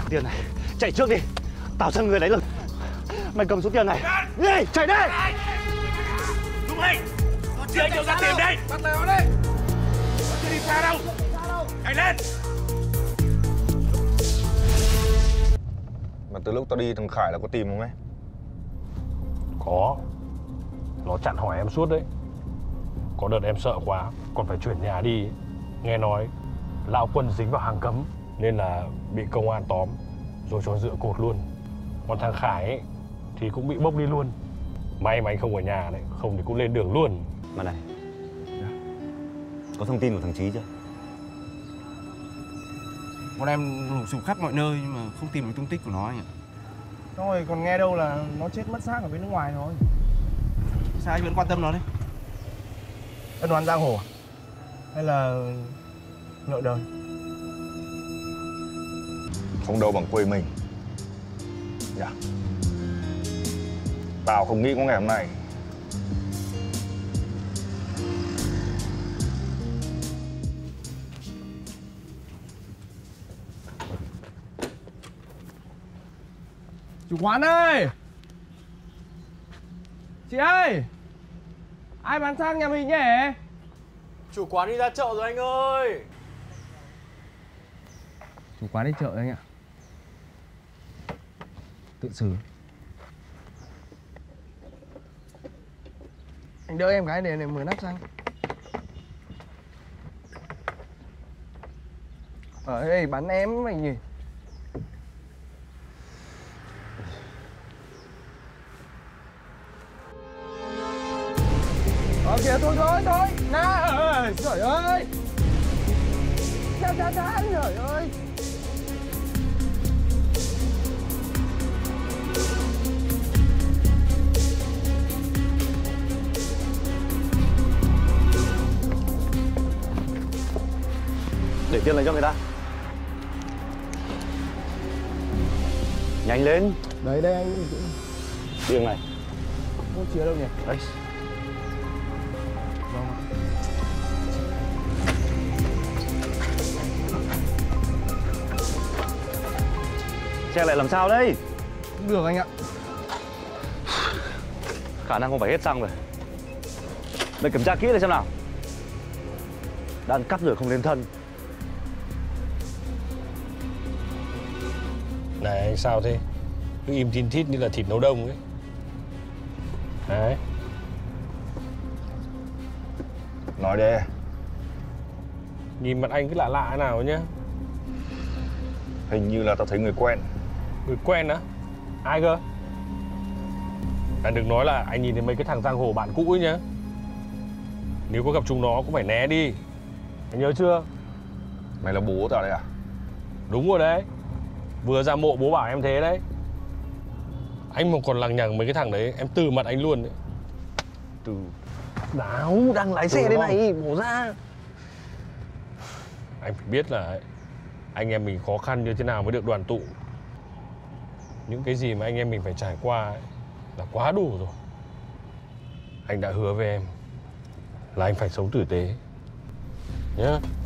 Tiền này, chạy trước đi. Tao cho người lấy lực. Mày cầm số tiền này. Đi, chạy đi. Đúng rồi. Nó chưa cho ra tiền đây. Bắt tay vào đây. Nó chưa đi xa đâu. Chạy lên. Mà từ lúc tao đi thằng Khải là có tìm không ấy? Có. Nó chặn hỏi em suốt đấy. Có đợt em sợ quá, còn phải chuyển nhà đi. Nghe nói lão Quân dính vào hàng cấm nên là bị công an tóm rồi cho dựa cột luôn. Còn thằng Khải ấy, thì cũng bị bốc đi luôn. May mà anh không ở nhà đấy, không thì cũng lên đường luôn. Mà này, có thông tin của thằng Chí chưa? Bọn em lùng sục khắp mọi nơi nhưng mà không tìm được tung tích của nó anh ạ. Xong rồi còn nghe đâu là nó chết mất xác ở bên nước ngoài rồi. Sao anh vẫn quan tâm nó đấy? Ân oán giang hồ à? Hay là nợ đời? Không đâu bằng quê mình. Dạ. Tao không nghĩ có ngày hôm nay. Chủ quán ơi! Chị ơi! Ai bán sang nhà mình nhỉ? Chủ quán đi ra chợ rồi anh ơi. Chủ quán đi chợ đấy anh ạ. Tự xử. Anh đỡ em cái để mở nắp xăng. Ở đây bắn em mày nhỉ? Kìa thôi Na ơi, trời ơi. Cha, trời ơi. Để tiền lại cho người ta. Nhanh lên. Đây anh. Tiền này. Không chứa đâu nhỉ? Đấy. Xe lại làm sao đây? Không được anh ạ. Khả năng không phải hết xăng rồi. Mày kiểm tra kỹ lại xem nào. Đã ăn cắp rồi không lên thân. Này anh sao thế? Cứ im tin thít như là thịt nấu đông ấy. Đấy. Nói đi. Nhìn mặt anh cứ lạ lạ nào nhá. Hình như là tao thấy người quen. Người quen á? Ai cơ? Anh đừng nói là anh nhìn thấy mấy cái thằng giang hồ bạn cũ ấy nhá. Nếu có gặp chúng nó cũng phải né đi. Anh nhớ chưa? Mày là bố tao đấy à? Đúng rồi đấy. Vừa ra mộ bố bảo em thế đấy. Anh mà còn lằng nhằng mấy cái thằng đấy em từ mặt anh luôn đấy. Từ nào đang lái xe đây này, bỏ ra. Anh phải biết là anh em mình khó khăn như thế nào mới được đoàn tụ. Những cái gì mà anh em mình phải trải qua ấy, là quá đủ rồi. Anh đã hứa với em là anh phải sống tử tế nhá.